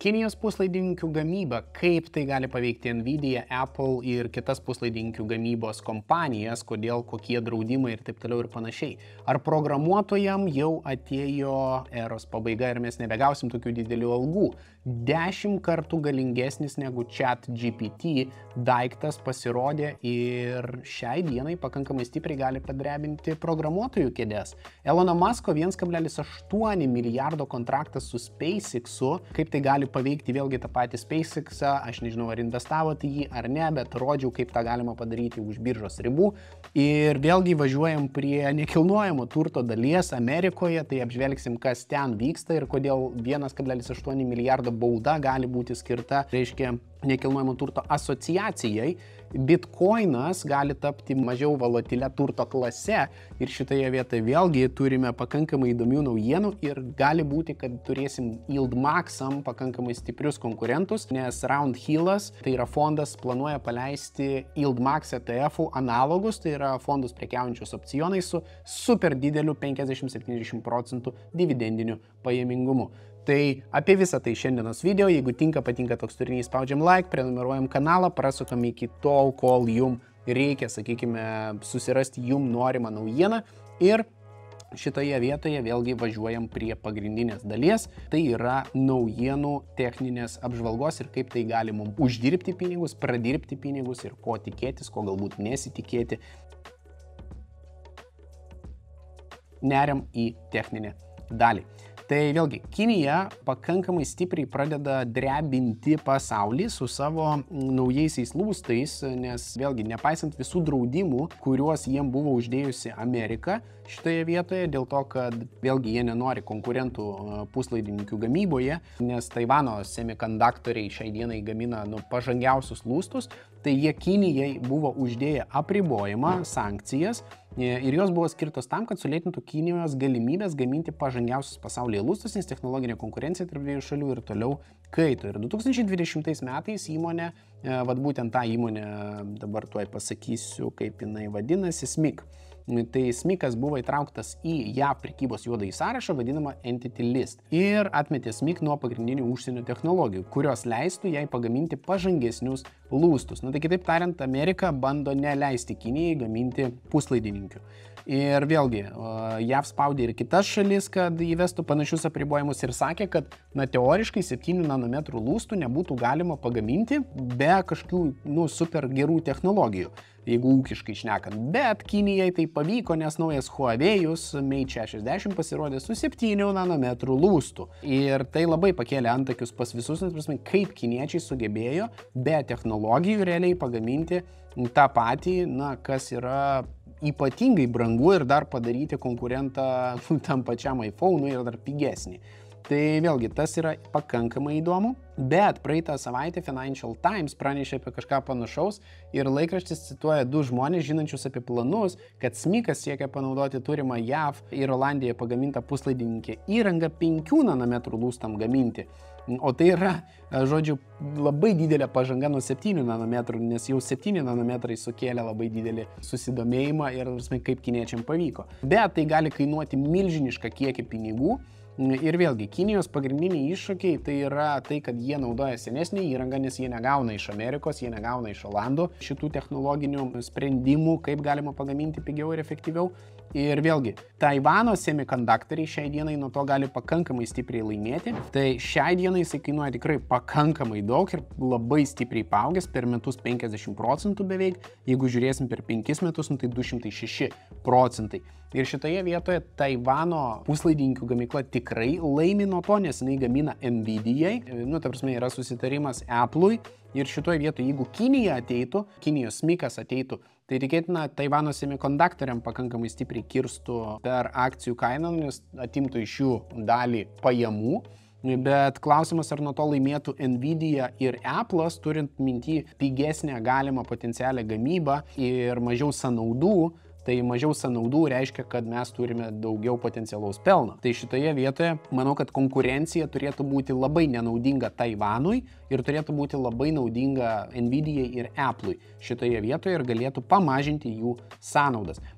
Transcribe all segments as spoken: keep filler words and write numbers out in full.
Kinijos puslaidininkių gamyba, kaip tai gali paveikti Nvidia, Apple ir kitas puslaidininkių gamybos kompanijas, kodėl, kokie draudimai ir taip toliau ir panašiai. Ar programuotojam jau atėjo eros pabaiga ir mes nebegausim tokių didelių algų? Dešimt kartų galingesnis negu ChatGPT daiktas pasirodė ir šiai dienai pakankamai stipriai gali padrebinti programuotojų kėdes. Elono Musko vienas kablelis aštuoni milijardo kontraktas su SpaceX'u, kaip tai gali paveikti vėlgi tą patį SpaceX'ą, aš nežinau ar investavote jį ar ne, bet rodžiau, kaip tą galima padaryti už biržos ribų. Ir vėlgi važiuojam prie nekilnojamo turto dalies Amerikoje, tai apžvelgsim, kas ten vyksta ir kodėl vienas kablelis aštuoni milijardo bauda gali būti skirta, reiškia, nekilnojamo turto asociacijai. Bitcoinas gali tapti mažiau volatilia turto klase ir šitoje vietoje vėlgi turime pakankamai įdomių naujienų ir gali būti, kad turėsim Yieldmax'am pakankamai stiprius konkurentus, nes Roundhillas, tai yra fondas, planuoja paleisti Yieldmax E T F-ų analogus, tai yra fondus prekiaujančius opcionais su super dideliu penkiasdešimt septyniasdešimt procentų dividendiniu pajamingumu. Tai apie visą tai šiandienos video. Jeigu tinka, patinka toks turinys, spaudžiam like, prenumeruojam kanalą, prasukam iki tol, kol jum reikia, sakykime, susirasti jum norimą naujieną. Ir šitoje vietoje vėlgi važiuojam prie pagrindinės dalies. Tai yra naujienų techninės apžvalgos ir kaip tai gali mums uždirbti pinigus, pradirbti pinigus ir ko tikėtis, ko galbūt nesitikėti. Neriam į techninę dalį. Tai vėlgi, Kinija pakankamai stipriai pradeda drebinti pasaulį su savo naujaisiais lūstais, nes vėlgi, nepaisant visų draudimų, kuriuos jiem buvo uždėjusi Amerika šitoje vietoje, dėl to, kad vėlgi jie nenori konkurentų puslaidininkių gamyboje, nes Taivano semikonduktoriai šiai dienai gamina nu, pažangiausius lūstus, tai jie Kinijai buvo uždėję apribojimą, sankcijas ir jos buvo skirtos tam, kad sulėtintų Kinijos galimybės gaminti pažangiausius pasaulyje lūstus, nes technologinė konkurencija tarp dviejų šalių ir toliau kaito. Ir du tūkstančiai dvidešimtais metais įmonė, vad būtent tą įmonę, dabar tuoj pasakysiu, kaip jinai vadinasi, S M I C. Tai S M I C-as buvo įtrauktas į J A V prekybos juodąjį sąrašą, vadinamą Entity List. Ir atmetė S M I C nuo pagrindinių užsienio technologijų, kurios leistų jai pagaminti pažangesnius lūstus. Na tai kitaip tariant, Amerika bando neleisti Kinijai gaminti puslaidininkių. Ir vėlgi, J A V spaudė ir kitas šalis, kad įvestų panašius apribojimus ir sakė, kad na, teoriškai septynių nanometrų lūstų nebūtų galima pagaminti be kažkokių nu, super gerų technologijų, jeigu ūkiškai šnekant. Bet Kinijai tai pavyko, nes naujas Huawei'us Mate šešiasdešimt pasirodė su septynių nanometrų lūstų. Ir tai labai pakėlė antakius pas visus, nes prasme, kaip kiniečiai sugebėjo be technologijų realiai pagaminti tą patį, na, kas yra ypatingai brangu ir dar padaryti konkurentą tam pačiam iPhone'ui ir dar pigesnį. Tai vėlgi, tas yra pakankamai įdomu, bet praeitą savaitę Financial Times pranešė apie kažką panašaus ir laikraštis cituoja du žmonės žinančius apie planus, kad S M I C-as siekia panaudoti turimą J A V ir Olandijoje pagamintą puslaidininkę įrangą penkių nanometrų lūstam gaminti. O tai yra, žodžiu, labai didelė pažanga nuo septynių nanometrų, nes jau septyni nanometrai sukėlė labai didelį susidomėjimą ir kaip kiniečiam pavyko. Bet tai gali kainuoti milžinišką kiekį pinigų. Ir vėlgi, Kinijos pagrindiniai iššūkiai tai yra tai, kad jie naudoja senesnį įrangą, nes jie negauna iš Amerikos, jie negauna iš Olandų šitų technologinių sprendimų, kaip galima pagaminti pigiau ir efektyviau. Ir vėlgi, Taivano semikonduktoriai šiai dienai nuo to gali pakankamai stipriai laimėti. Tai šiai dienai jisai kainuoja tikrai pakankamai daug ir labai stipriai paaugęs, per metus penkiasdešimt procentų beveik. Jeigu žiūrėsim per penkis metus, nu, tai du šimtai šeši procentai. Ir šitoje vietoje Taivano puslaidininkių gamykla tikrai laimi nuo to, nes jinai gamina Nvidijai. Nu, ta prasme, yra susitarimas Apple'ui. Ir šitoje vietoje, jeigu Kinija ateitų, Kinijos S M I C-as ateitų, tai tikėtina Taivano semikonduktoriam pakankamai stipriai kirstų per akcijų kainą, nes atimtų iš jų dalį pajamų. Bet klausimas, ar nuo to laimėtų Nvidia ir Apple'as, turint minty pigesnę galimą potencialią gamybą ir mažiau sąnaudų. Tai mažiau sąnaudų reiškia, kad mes turime daugiau potencialaus pelno. Tai šitoje vietoje manau, kad konkurencija turėtų būti labai nenaudinga Taivanui ir turėtų būti labai naudinga Nvidijai ir Apple'ui šitoje vietoje ir galėtų pamažinti jų sąnaudas.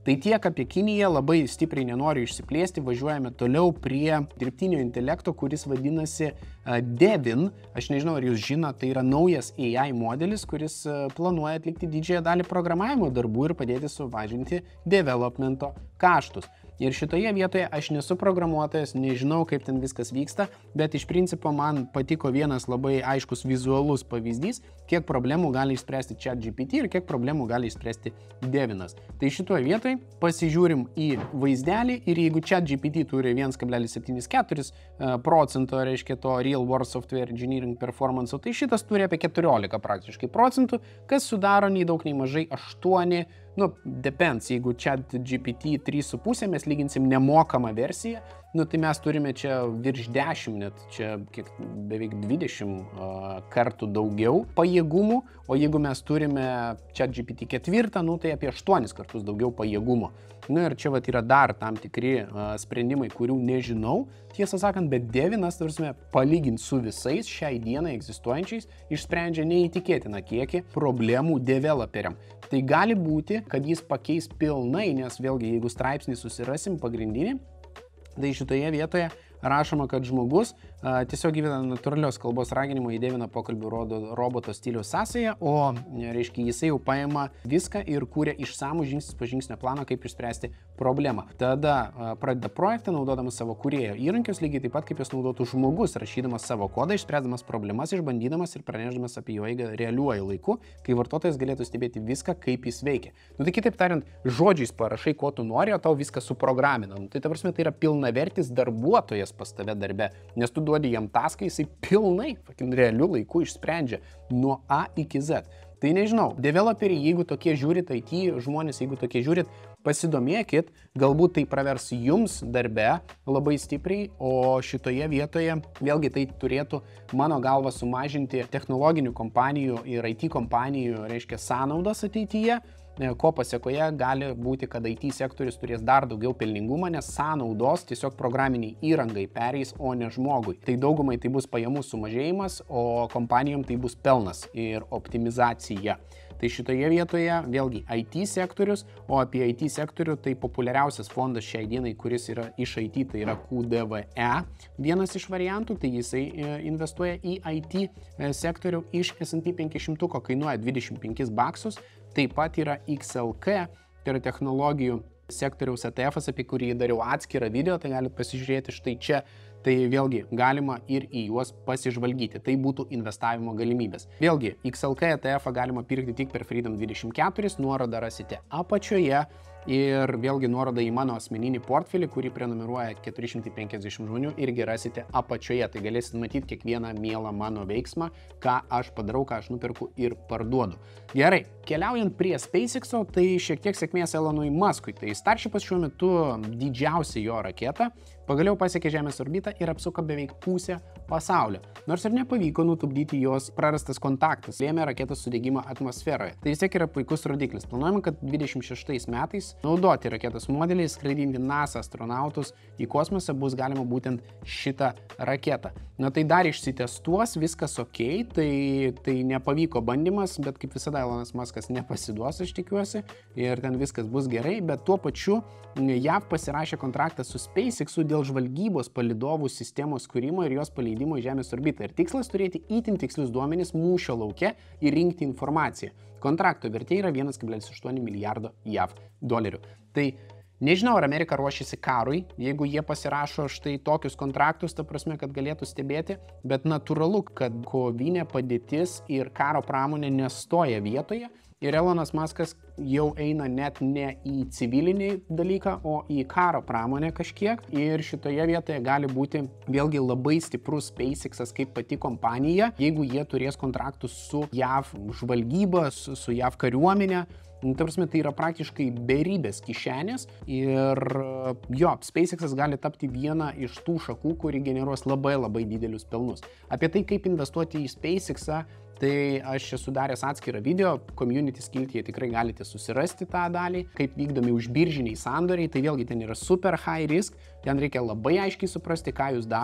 Tai tiek apie Kiniją, labai stipriai nenoriu išsiplėsti, važiuojame toliau prie dirbtinio intelekto, kuris vadinasi Devin. Aš nežinau, ar jūs žinote, tai yra naujas A I modelis, kuris planuoja atlikti didžiąją dalį programavimo darbų ir padėti sumažinti developmento kaštus. Ir šitoje vietoje aš nesu programuotojas, nežinau, kaip ten viskas vyksta, bet iš principo man patiko vienas labai aiškus vizualus pavyzdys, kiek problemų gali išspręsti ChatGPT ir kiek problemų gali išspręsti Devinas. Tai šitoje vietoje pasižiūrim į vaizdelį ir jeigu ChatGPT turi vienas kablelis septyniasdešimt keturis procento, reiškia to Real World Software Engineering Performance, tai šitas turi apie keturiolika praktiškai procentų, kas sudaro nei daug nei mažai aštuoni. Nu, depends, jeigu ChatGPT trys su puse mes lyginsim nemokamą versiją, nu, tai mes turime čia virš dešimt, net čia kiek, beveik dvidešimt uh, kartų daugiau pajėgumų, o jeigu mes turime ChatGPT ketvirtą, nu, tai apie aštuonis kartus daugiau pajėgumo. Nu, ir čia vat yra dar tam tikri uh, sprendimai, kurių nežinau, tiesą sakant, bet Devinas, tarsi, palyginti su visais šiai dienai egzistuojančiais, išsprendžia neįtikėtiną kiekį problemų developeriam. Tai gali būti, kad jis pakeis pilnai, nes vėlgi, jeigu straipsnį susirasim pagrindinį, tai šitoje vietoje rašoma, kad žmogus a, tiesiog gyvena natūralios kalbos raginimo į Deviną pokalbių rodo roboto stiliaus sąsają, o reiškia, jisai jau paima viską ir kūrė išsamų žingsnis po žingsnio planą, kaip išspręsti problemą. Tada a, pradeda projektą, naudodamas savo kūrėjo įrankius, lygiai taip pat kaip jas naudotų žmogus, rašydamas savo kodą, išspręsdamas problemas, išbandydamas ir pranešdamas apie jo eigą realiuoju laiku, kai vartotojas galėtų stebėti viską, kaip jis veikia. Nu, tai kitaip tariant, žodžiais parašai, ko tu nori, o tau viską suprogramina. Nu, tai ta prasme, tai yra pilnavertis darbuotojas pas tave darbe, nes tu duodi jam taską, jisai pilnai, fakin, realiu laiku išsprendžia nuo A iki Z. Tai nežinau, developeriai, jeigu tokie žiūrit, I T žmonės, jeigu tokie žiūrit, pasidomėkit, galbūt tai pravers jums darbe labai stipriai, o šitoje vietoje vėlgi tai turėtų mano galva sumažinti technologinių kompanijų ir I T kompanijų, reiškia, sąnaudas ateityje, ko pasiekoje gali būti, kad I T sektorius turės dar daugiau pelningumą, nes sąnaudos tiesiog programiniai įrangai pereis, o ne žmogui. Tai daugumai tai bus pajamų sumažėjimas, o kompanijom tai bus pelnas ir optimizacija. Tai šitoje vietoje vėlgi I T sektorius, o apie I T sektorių tai populiariausias fondas šiai dienai, kuris yra iš I T, tai yra Q D V E, vienas iš variantų, tai jisai investuoja į I T sektorių iš S and P penki šimtai, kainuoja dvidešimt penkis baksus, taip pat yra X L K, tai yra technologijų sektoriaus E T F'as, apie kurį dariau atskirą video, tai galite pasižiūrėti štai čia. Tai vėlgi galima ir į juos pasižvalgyti. Tai būtų investavimo galimybės. Vėlgi, X L K E T F'ą galima pirkti tik per Freedom dvidešimt keturi, nuorodą rasite apačioje. Ir vėlgi nuorodą į mano asmeninį portfelį, kurį prenumeruoja keturi šimtai penkiasdešimt žmonių, irgi rasite apačioje. Tai galėsite matyti kiekvieną mielą mano veiksmą, ką aš padarau, ką aš nuperku ir parduodu. Gerai, keliaujant prie SpaceX'o, tai šiek tiek sėkmės Elonui Muskui. Tai Starshipas šiuo metu didžiausia jo raketa pagaliau pasiekė Žemės orbitą ir apsuko beveik pusę pasaulio. Nors ir nepavyko nutupdyti jos, prarastas kontaktas lėmė raketos sudegimą atmosferoje. Tai vis tiek yra puikus rodiklis. Planuojama, kad dvidešimt šeštais metais naudoti raketos modeliai, skraidinti NASA astronautus į kosmosą bus galima būtent šitą raketą. Na tai dar išsitestuos, viskas ok, tai, tai nepavyko bandymas, bet kaip visada Elonas Muskas nepasiduos, aš tikiuosi, ir ten viskas bus gerai, bet tuo pačiu J A V pasirašė kontraktą su SpaceX'u dėl žvalgybos palydovų sistemos kūrimo ir jos paleidimo į Žemės orbitą. Ir tikslas turėti itin tikslius duomenis mūšio lauke ir rinkti informaciją. Kontrakto vertė yra vienas kablelis aštuoni milijardo J A V dolerių. Tai nežinau, ar Amerika ruošiasi karui, jeigu jie pasirašo štai tokius kontraktus, ta prasme, kad galėtų stebėti, bet natūralu, kad kovinė padėtis ir karo pramonė nestoja vietoje. Ir Elonas Muskas jau eina net ne į civilinį dalyką, o į karo pramonę kažkiek. Ir šitoje vietoje gali būti vėlgi labai stiprus SpaceX'as kaip pati kompanija, jeigu jie turės kontraktus su J A V žvalgyba, su, su J A V kariuomenė. Ta prasme, tai yra praktiškai beribės kišenės ir jo, SpaceX'as gali tapti viena iš tų šakų, kuri generuos labai labai didelius pelnus. Apie tai, kaip investuoti į SpaceX'ą, tai aš esu daręs atskirą video, community skiltyje tikrai galite susirasti tą dalį, kaip vykdomi užbiržiniai sandoriai, tai vėlgi ten yra super high risk, ten reikia labai aiškiai suprasti, ką jūs darot.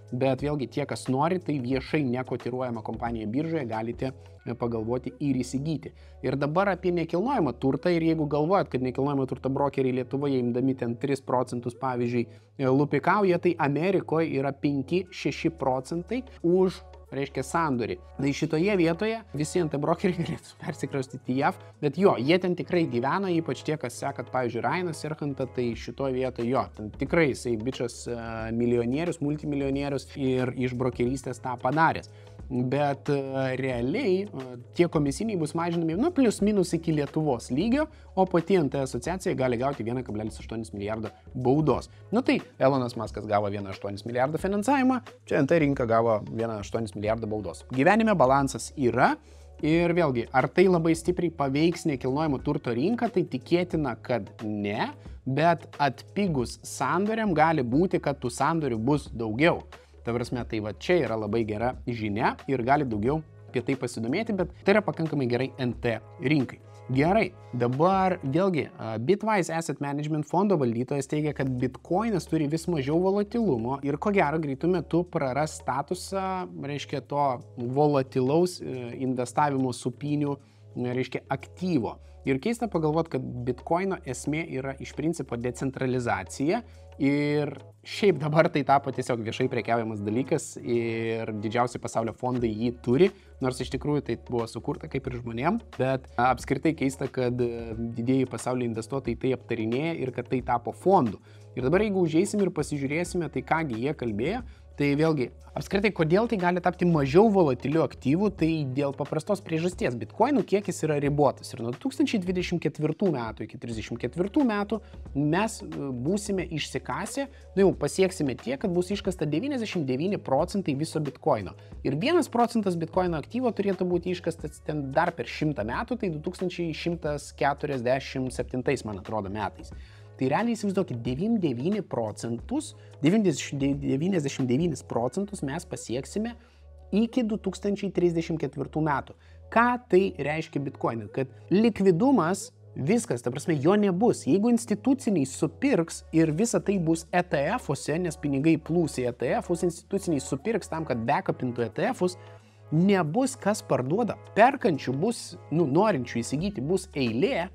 bet vėlgi tie, kas nori, tai viešai nekotiruojama kompanija biržoje galite pagalvoti ir įsigyti. Ir dabar apie nekilnojamą turtą, ir jeigu galvojat, kad nekilnojamą turtą brokeriai Lietuvoje imdami ten tris procentus, pavyzdžiui, lupikauja, tai Amerikoje yra penki šeši procentai už, reiškia, sandorį. Tai šitoje vietoje visi nt brokeriai galėtų persikraustyti į J A V, bet jo, jie ten tikrai gyvena, ypač tie, kas sekat, pavyzdžiui, Rainą Serhantą, tai šitoje vietoje jo, ten tikrai jisai bičias milijonierius, multimilijonierius ir iš brokerystės tą padaręs. Bet realiai tie komisiniai bus mažinami, nu, plius minus iki Lietuvos lygio, o pati nt asociacija gali gauti vieną kablelis aštuoni milijardo baudos. Nu tai Elonas Muskas gavo vieną kablelis aštuoni milijardo finansavimą, čia nt rinka gavo vieną kablelis aštuoni milijardo baudos. Gyvenime balansas yra ir vėlgi, ar tai labai stipriai paveiks nekilnojamo turto rinką, tai tikėtina, kad ne, bet atpigus sandoriam gali būti, kad tų sandorių bus daugiau. Ta prasme, tai va čia yra labai gera žinia ir gali daugiau apie tai pasidomėti, bet tai yra pakankamai gerai nt rinkai. Gerai, dabar vėlgi Bitwise Asset Management fondo valdytojas teigia, kad Bitcoinas turi vis mažiau volatilumo ir ko gero greitų metu praras statusą, reiškia, to volatilaus investavimo supinių, reiškia, aktyvo. Ir keista pagalvoti, kad Bitcoino esmė yra iš principo decentralizacija ir šiaip dabar tai tapo tiesiog viešai prekiaujamas dalykas ir didžiausi pasaulio fondai jį turi, nors iš tikrųjų tai buvo sukurta kaip ir žmonėm, bet apskritai keista, kad didieji pasaulio investuotojai tai aptarinėja ir kad tai tapo fondu. Ir dabar jeigu užeisim ir pasižiūrėsime, tai kągi jie kalbėjo, tai vėlgi, apskritai, kodėl tai gali tapti mažiau volatiliu aktyvu, tai dėl paprastos priežasties. Bitcoinų kiekis yra ribotas ir nuo du tūkstančiai dvidešimt ketvirtų metų iki trisdešimt ketvirtų metų mes būsime išsikasę, nu jau pasieksime tiek, kad bus iškasta devyniasdešimt devyni procentai viso Bitcoino. Ir vienas procentas Bitcoino aktyvo turėtų būti iškastas ten dar per šimtą metų, tai du tūkstančiai šimtas keturiasdešimt septintais, man atrodo, metais. Tai realiai įsivaizduokit, devyniasdešimt devynis procentus, devyniasdešimt devynis procentus mes pasieksime iki du tūkstančiai trisdešimt ketvirtų metų. Ką tai reiškia Bitcoinui? Kad likvidumas, viskas, ta prasme, jo nebus. Jeigu instituciniai supirks ir visa tai bus E T F-uose, nes pinigai plūs į E T F-us, instituciniai supirks tam, kad backupintų E T F-us, nebus kas parduoda. Perkančių bus, nu, norinčių įsigyti bus eilė,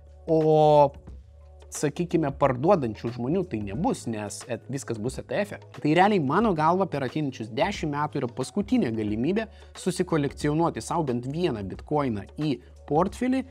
o sakykime, parduodančių žmonių tai nebus, nes viskas bus E T F-e. Tai realiai mano galva per ateinančius dešimt metų yra paskutinė galimybė susikolekcionuoti savo bent vieną bitkoiną į portfelį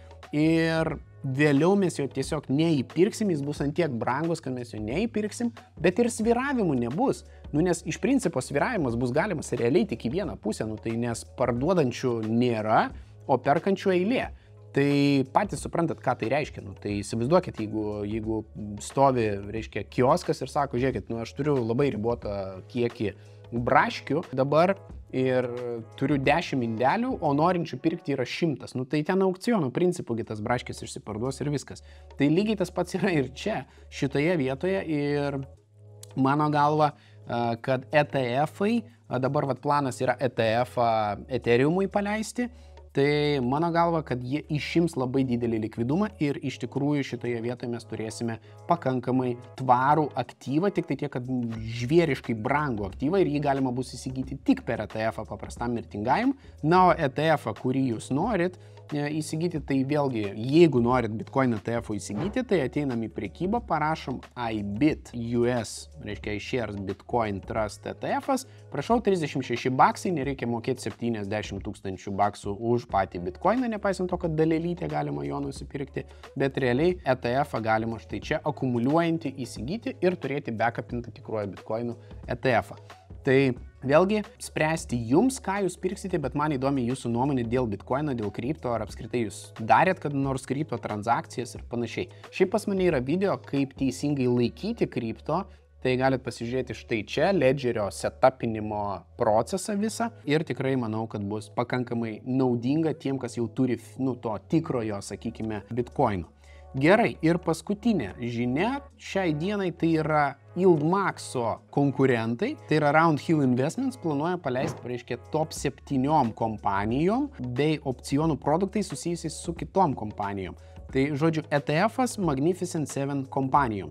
ir vėliau mes jo tiesiog neįpirksim, jis bus ant tiek brangus, kad mes jo neįpirksim, bet ir sviravimų nebus. Nu, nes iš principo sviravimas bus galimas realiai tik į vieną pusę, nu, tai nes parduodančių nėra, o perkančių eilė. Tai patys suprantat, ką tai reiškia. Nu, tai įsivaizduokit, jeigu, jeigu stovi, reiškia, kioskas ir sako, žiūrėkit, nu, aš turiu labai ribotą kiekį braškių dabar ir turiu dešimt indelių, o norinčių pirkti yra šimtas. Nu, tai ten aukciono principų tas braškis išsiparduos ir viskas. Tai lygiai tas pats yra ir čia, šitoje vietoje ir mano galva, kad E T F-ai, dabar vat, planas yra E T F-ą Ethereumui paleisti, tai mano galva, kad jie išims labai didelį likvidumą ir iš tikrųjų šitoje vietoje mes turėsime pakankamai tvarų aktyvą, tik tai tiek, kad žvėriškai brangų aktyvą ir jį galima bus įsigyti tik per E T F-ą paprastam mirtingajam. Na, o E T F-ą, kurį jūs norit įsigyti, tai vėlgi, jeigu norit Bitcoin E T F-ų įsigyti, tai ateinam į prekybą, parašom I B I T U S, reiškia iShares Bitcoin Trust E T F-as, prašau trisdešimt šeši baksai, nereikia mokėti septyniasdešimt tūkstančių baksų už patį Bitcoiną, nepaisant to, kad dalelytę galima jo nusipirkti, bet realiai E T F-ą galima štai čia akumuliuojantį įsigyti ir turėti backupintą tikruoju Bitcoinų E T F-ą. Tai vėlgi spręsti jums, ką jūs pirksite, bet man įdomi jūsų nuomonė dėl Bitcoino, dėl kripto, ar apskritai jūs darėt kada nors kripto transakcijas ir panašiai. Šiaip pas mane yra video, kaip teisingai laikyti kripto, tai galit pasižiūrėti štai čia, Ledgerio setupinimo procesą visą ir tikrai manau, kad bus pakankamai naudinga tiem, kas jau turi, nu, to tikrojo, sakykime, Bitcoino. Gerai, ir paskutinė žinia šiai dienai tai yra Yieldmaxo konkurentai, tai yra Roundhill Investments planuoja paleisti, reiškia, top septyniom kompanijom bei opcionų produktai susijusiais su kitom kompanijom. Tai, žodžiu, E T F-as Magnificent seven kompanijoms.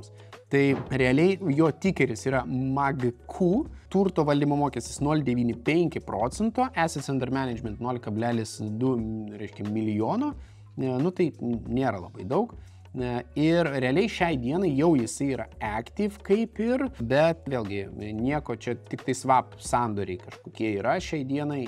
Tai realiai jo tikeris yra M A G Q, turto valdymo mokestis nulis kablelis devyni penki procento, assets under management nulis kablelis du reiškia, milijono, nu tai nėra labai daug. Ir realiai šiai dienai jau jisai yra active kaip ir, bet vėlgi nieko čia, tik tai swap sandoriai kažkokie yra šiai dienai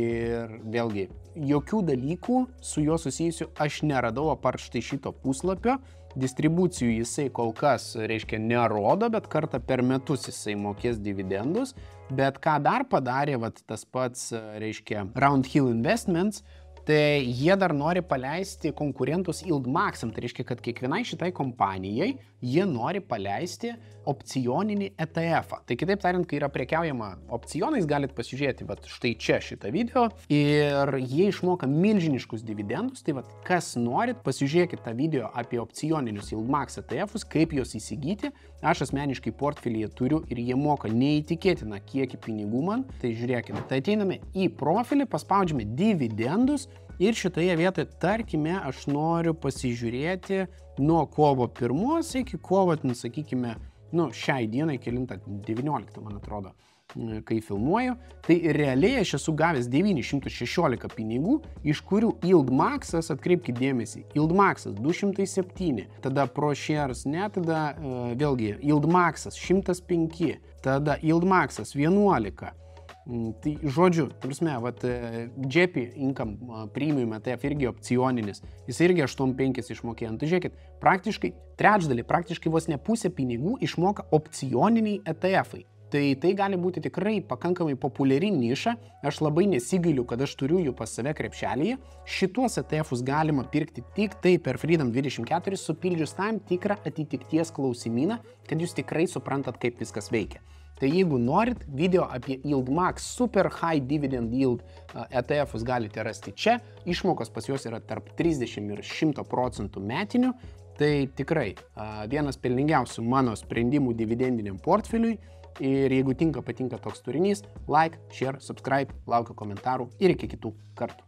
ir vėlgi jokių dalykų su juo susijusiu aš neradau apart štai šito puslapio. Distribucijų jisai kol kas, reiškia, nerodo, bet kartą per metus jisai mokės dividendus, bet ką dar padarė, vat, tas pats, reiškia, Roundhill Investments, tai jie dar nori paleisti konkurentus Yieldmaxam, tai reiškia, kad kiekvienai šitai kompanijai jie nori paleisti opcioninį E T F-ą. Tai kitaip tariant, kai yra prekiaujama opcionais, galit pasižiūrėti, vat, štai čia šitą video ir jie išmoka milžiniškus dividendus, tai vat, kas norit, pasižiūrėkit tą video apie opcioninius Yieldmax E T F-us, kaip juos įsigyti. Aš asmeniškai portfelyje turiu ir jie moka neįtikėtiną kiekį pinigų man. Tai žiūrėkime, tai ateiname į profilį, paspaudžiame dividendus ir šitoje vietoje, tarkime, aš noriu pasižiūrėti nuo kovo pirmos iki kovo, sakykime, nu, šiai dienai, kelintą, devynioliktą, man atrodo, kai filmuoju, tai realiai aš esu gavęs devynis šimtus šešiolika pinigų, iš kurių Yieldmaxas, atkreipkite dėmesį, Yieldmaxas du šimtai septyni, tada ProShares, ne, tada uh, vėlgi Yieldmaxas šimtas penki, tada Yieldmaxas vienuolika. Tai žodžiu, prasme, vat, J P Income Premium E T F irgi opcioninis, jis irgi aštuoniasdešimt penkis išmokėjo. Tai žiūrėkit, praktiškai trečdalį, praktiškai vos ne pusę pinigų išmoka opcioniniai E T F-ai. Tai tai gali būti tikrai pakankamai populiari niša, aš labai nesigailiu, kad aš turiu jų pas save krepšelėje. Šituos E T F-us galima pirkti tik tai per Freedom dvidešimt keturi, supildžius tam tikrą atitikties klausimyną, kad jūs tikrai suprantat, kaip viskas veikia. Tai jeigu norit, video apie Yieldmax Super High Dividend Yield E T F-us galite rasti čia. Išmokos pas juos yra tarp trisdešimt ir šimto procentų metinių. Tai tikrai vienas pelningiausių mano sprendimų dividendiniam portfeliui. Ir jeigu tinka, patinka toks turinys, like, share, subscribe, laukiu komentarų ir iki kitų kartų.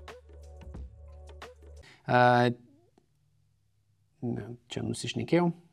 Uh, čia nusišnekėjau.